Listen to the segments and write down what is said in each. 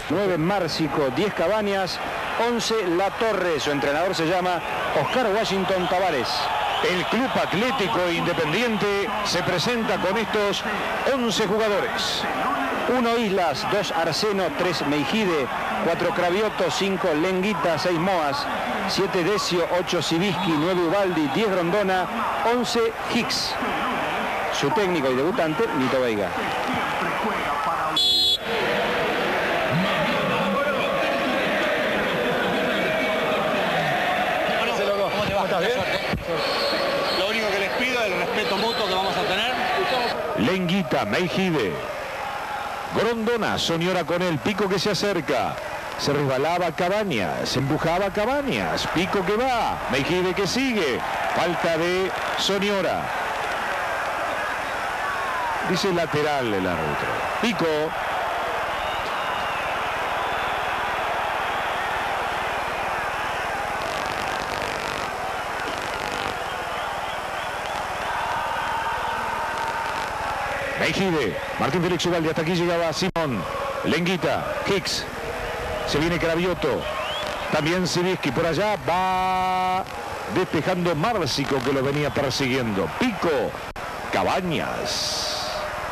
9 Márcico, 10 Cabañas, 11 La Torre. Su entrenador se llama Oscar Washington Tavares. El Club Atlético Independiente se presenta con estos 11 jugadores. 1 Islas, 2 Arseno, 3 Meijide, 4 Cravioto, 5 Lenguita, 6 Moas, 7 Decio, 8 Siviski, 9 Ubaldi, 10 Grondona, 11 Hicks. Su técnico y debutante, Nito Veiga. ¿Estás bien? Lo único que les pido es el respeto mutuo que vamos a tener. Lenguita, Meijide, Grondona, Soñora con él, Pico que se acerca, se resbalaba Cabañas, empujaba Cabañas, Pico que va, Meijide que sigue, falta de Soñora. Dice lateral el árbitro. Pico. Meijide, Martín Félix Ubaldi, hasta aquí llegaba Simón, Lenguita, Hicks, se viene Cravioto, también Siviski, por allá va despejando Márcico que lo venía persiguiendo, Pico, Cabañas,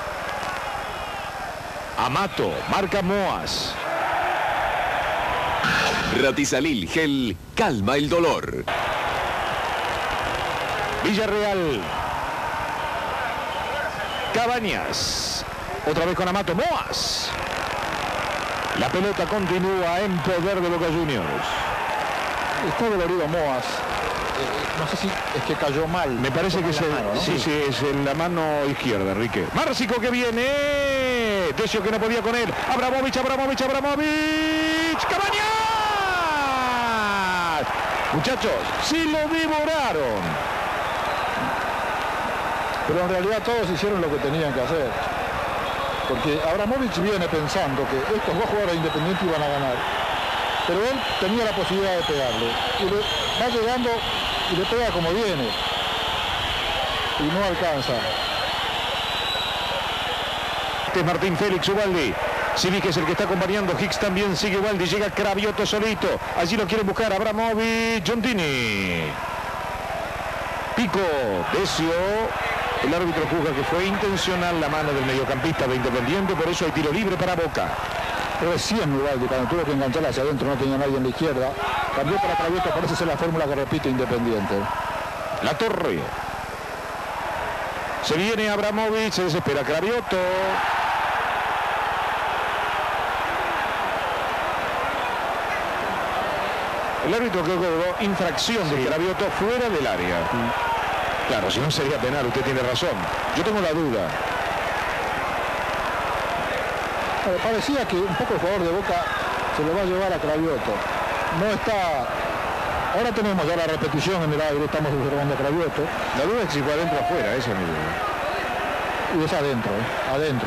Amato, marca Moas. Ratisalil Gel calma el dolor. Villarreal. Cabañas, otra vez con Amato, Moas. La pelota continúa en poder de Boca Juniors. Está dolorido Moas. No sé si es que cayó mal. Me parece que es mano, ¿no? sí, es en la mano izquierda, Enrique. Márcico que viene. Decio que no podía con él. Abramovich. Cabañas. Muchachos, sí lo devoraron. Pero en realidad todos hicieron lo que tenían que hacer. Porque Abramovich viene pensando que estos dos jugadores independientes iban a ganar. Pero él tenía la posibilidad de pegarle. Y le va llegando y le pega como viene. Y no alcanza. Este es Martín Félix Ubaldi. Siviski es el que está acompañando. Hicks también sigue Ubaldi. Llega Cravioto solito. Allí lo quieren buscar. Abramovich, Giondini. Pico, Decio. El árbitro juzga que fue intencional la mano del mediocampista de Independiente, por eso hay tiro libre para Boca. Recién Ubaldi, cuando tuvo que enganchar hacia adentro, no tenía nadie en la izquierda. Cambió para Cravioto, parece ser la fórmula que repite Independiente. La Torre. Se viene Abramovich, se desespera Cravioto. El árbitro que cobró infracción de Cravioto fuera del área. Claro, si no sería penal, usted tiene razón. Yo tengo la duda. Parecía que un poco el jugador de Boca se lo va a llevar a Cravioto. No está... Ahora tenemos ya la repetición en el aire, estamos observando a Cravioto. La duda es si fue adentro o afuera, esa es mi duda. Y es adentro, adentro.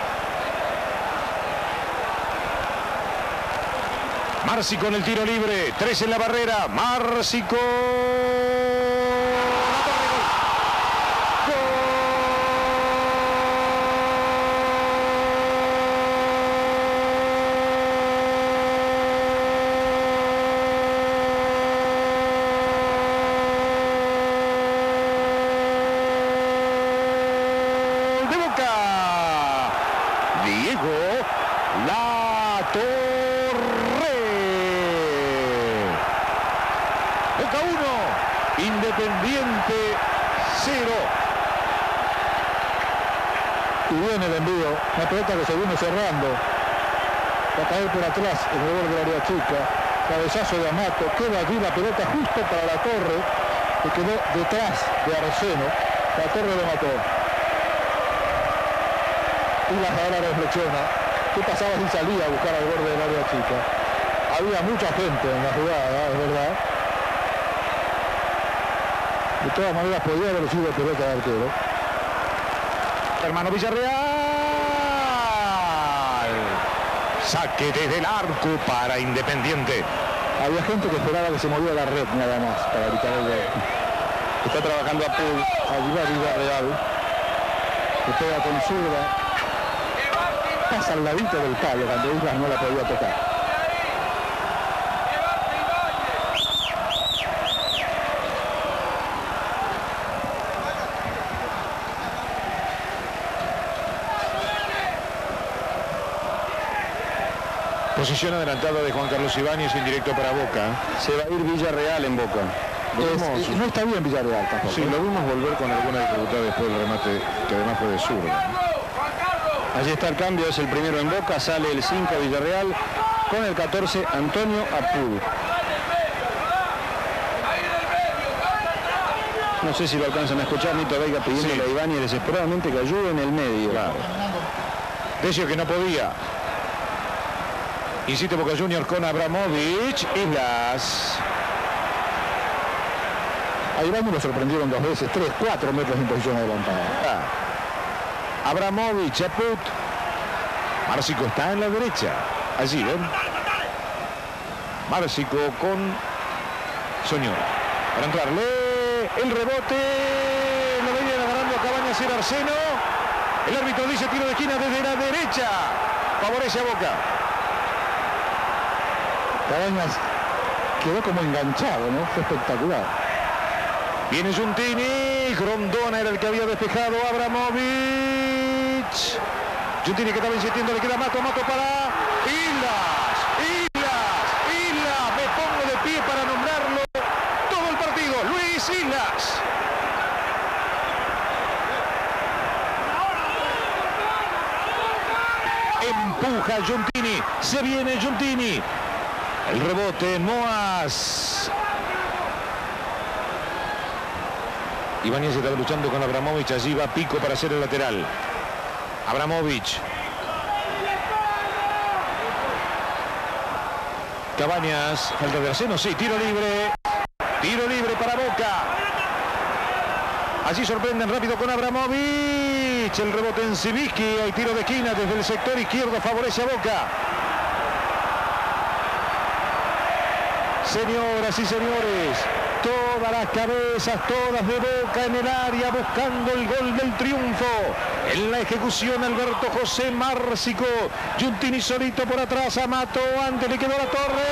Márcico en el tiro libre, 3 en la barrera, Márcico. Boca 1, Independiente 0. Y viene el envío, una pelota que se viene cerrando. Va a caer por atrás el gol del área chica. Cabezazo de Amato, queda allí la pelota justo para La Torre, que quedó detrás de Arseno. La Torre lo mató. Y la ahora reflexiona, ¿qué pasaba si salía a buscar al borde del área chica? Había mucha gente en la jugada, es verdad. De todas maneras podía haber sido pelota de arquero. Hermano Villarreal. Saque desde el arco para Independiente. Había gente que esperaba que se moviera la red nada más para evitar el gol. Está trabajando a pool. Allí va Villarreal. Que pega con zurda. pasa al ladito del palo cuando Islas no la podía tocar. Posición adelantada de Juan Carlos Ibáñez en directo para Boca. Se va a ir Villarreal en Boca. No está bien Villarreal tampoco. Sí, lo vimos volver con alguna dificultad después del remate, que además fue de zurdo. Allí está el cambio, es el primero en Boca, sale el 5 Villarreal, con el 14 Antonio Apud. No sé si lo alcanzan a escuchar, Nito Veiga pidiéndole a Ibáñez desesperadamente que ayude en el medio. Claro. Decio que no podía. Insiste Boca Juniors con Abramovich. Islas. A Ibáñez lo sorprendieron 2 veces, 3, 4 metros en posición adelantada. Abramovich, Apud. Márcico está en la derecha. Allí, ¿ven? Márcico con Soñora. Para entrarle el rebote. Lo venía agarrando a Cabañas, era Arseno. El árbitro dice tiro de esquina desde la derecha. Favorece a Boca. Cabañas quedó como enganchado, ¿no? Fue espectacular. Viene Giuntini. Grondona era el que había despejado. Abramovich. Giuntini que estaba insistiendo, le queda Mato para Islas. Me pongo de pie para nombrarlo todo el partido. Luis Islas. Empuja Giuntini. Se viene Giuntini. El rebote, Moas. Ibáñez está luchando con Abramovich. Allí va Pico para hacer el lateral. Abramovich. Cabañas. Falta de Arseno. Sí, tiro libre. Tiro libre para Boca. Allí sorprenden rápido con Abramovich. El rebote en Sivicki. Hay tiro de esquina desde el sector izquierdo. Favorece a Boca. Señoras y señores, todas las cabezas, todas de Boca en el área, buscando el gol del triunfo. En la ejecución, Alberto José Márcico. Giuntini solito por atrás, a Mato, antes le quedó la torre.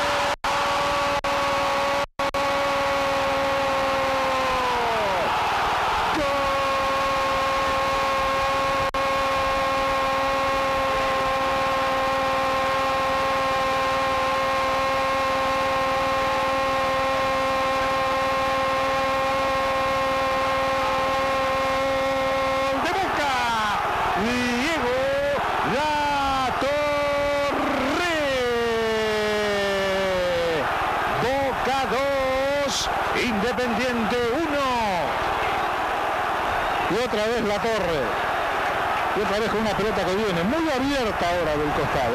Independiente 1. Y otra vez La Torre. Y otra vez con una pelota que viene muy abierta ahora del costado.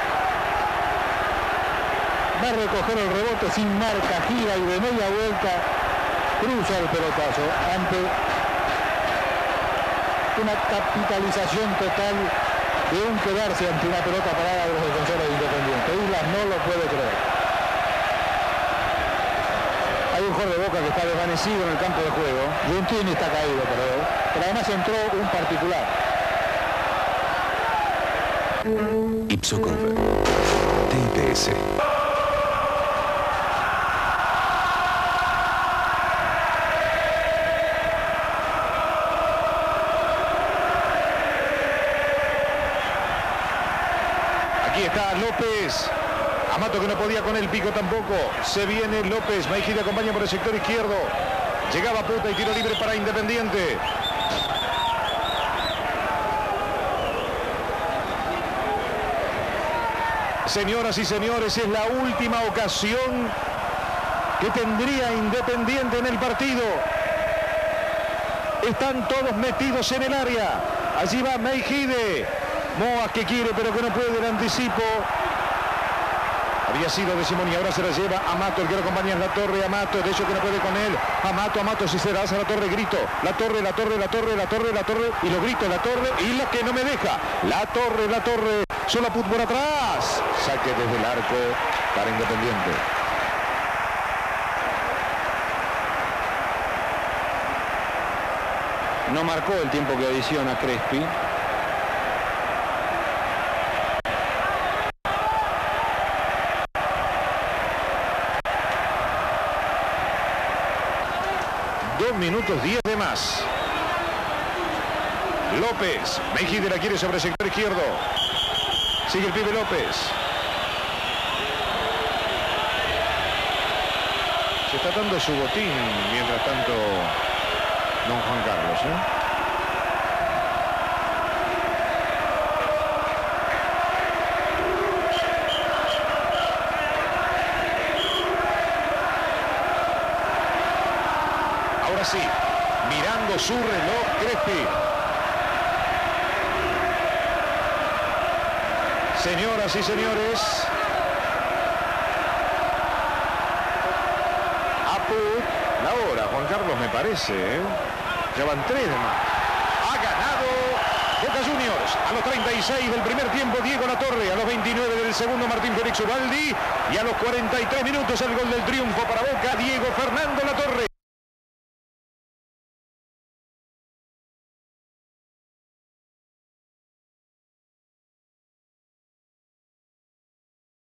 Va a recoger el rebote sin marca, gira y de media vuelta cruza el pelotazo ante una capitalización total de un quedarse ante una pelota parada de los defensores de Independiente. Islas no lo puede creer. Hay un jugador de Boca que está desvanecido en el campo de juego. Giuntini está caído, pero además entró un particular. Ipsocover. TIPS. Aquí está López. Amato que no podía con el Pico tampoco. Se viene López. Mejide acompaña por el sector izquierdo. Llegaba Puta y tiro libre para Independiente. Señoras y señores, es la última ocasión que tendría Independiente en el partido. Están todos metidos en el área. Allí va Mejide. Moas que quiere pero que no puede, el anticipo. Había sido de Simón y ahora se la lleva Amato, el que lo acompaña en La Torre. Amato, de hecho que no puede con él. Amato, si se la hace a La Torre, grito. La Torre, y lo grito, La Torre, y la que no me deja. La Torre, solo Put por atrás. Saque desde el arco para Independiente. No marcó el tiempo que adiciona Crespi. 2 minutos 10 de más. López. Mejide la quiere sobre el sector izquierdo. Sigue el pibe López. Se está dando su botín mientras tanto don Juan Carlos, Ahora sí, mirando su reloj, Crespi. Señoras y señores, la hora, Juan Carlos, me parece, ya van 3 de más. Ha ganado Boca Juniors a los 36 del primer tiempo, Diego Latorre, a los 29 del segundo, Martín Félix Ubaldi, y a los 43 minutos el gol del triunfo para Boca.